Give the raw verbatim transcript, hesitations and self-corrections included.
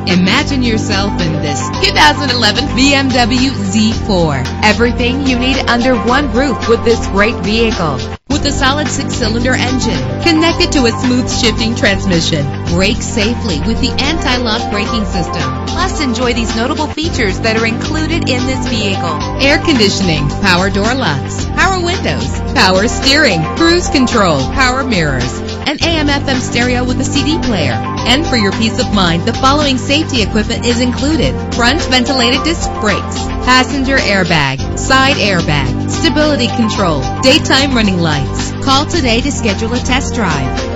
Imagine yourself in this two thousand eleven B M W Z four. Everything you need under one roof with this great vehicle. With a solid six-cylinder engine connected to a smooth shifting transmission. Brake safely with the anti-lock braking system. Plus, enjoy these notable features that are included in this vehicle: air conditioning, power door locks, power windows, power steering, cruise control, power mirrors, an A M F M stereo with a C D player. And for your peace of mind, the following safety equipment is included: front ventilated disc brakes, passenger airbag, side airbag, stability control, daytime running lights. Call today to schedule a test drive.